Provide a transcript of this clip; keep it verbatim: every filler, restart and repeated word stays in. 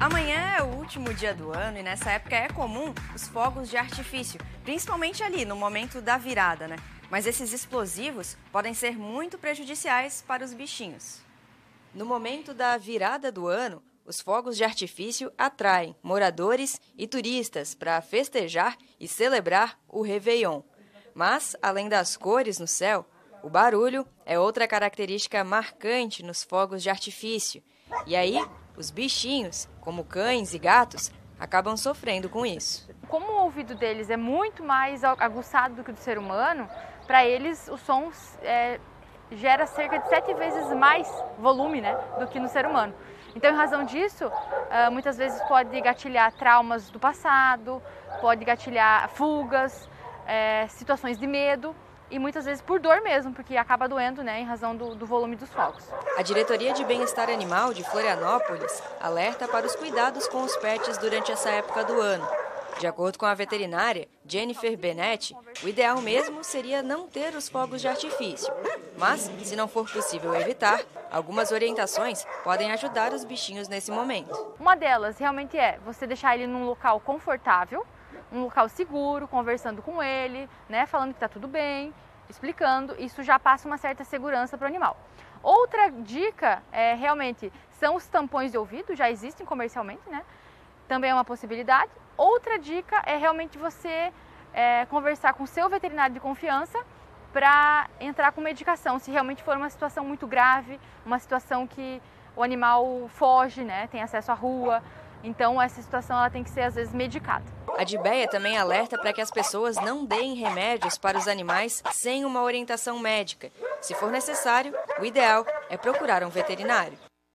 Amanhã é o último dia do ano e nessa época é comum os fogos de artifício, principalmente ali no momento da virada, né? Mas esses explosivos podem ser muito prejudiciais para os bichinhos. No momento da virada do ano, os fogos de artifício atraem moradores e turistas para festejar e celebrar o Réveillon. Mas, além das cores no céu, o barulho é outra característica marcante nos fogos de artifício. E aí, os bichinhos, como cães e gatos, acabam sofrendo com isso. Como o ouvido deles é muito mais aguçado do que o do ser humano, para eles o som é, gera cerca de sete vezes mais volume, né, do que no ser humano. Então, em razão disso, muitas vezes pode gatilhar traumas do passado, pode gatilhar fugas, é, situações de medo e muitas vezes por dor mesmo, porque acaba doendo, né, em razão do, do volume dos fogos. A Diretoria de Bem-Estar Animal de Florianópolis alerta para os cuidados com os pets durante essa época do ano. De acordo com a veterinária Jennifer Bennett, o ideal mesmo seria não ter os fogos de artifício. Mas, se não for possível evitar, algumas orientações podem ajudar os bichinhos nesse momento. Uma delas realmente é você deixar ele num local confortável, um local seguro, conversando com ele, né, falando que está tudo bem, explicando. Isso já passa uma certa segurança para o animal. Outra dica é realmente são os tampões de ouvido, já existem comercialmente, né? Também é uma possibilidade. Outra dica é realmente você é, conversar com o seu veterinário de confiança para entrar com medicação, se realmente for uma situação muito grave, uma situação que o animal foge, né, tem acesso à rua. Então, essa situação ela tem que ser, às vezes, medicada. A Dibeia também alerta para que as pessoas não deem remédios para os animais sem uma orientação médica. Se for necessário, o ideal é procurar um veterinário.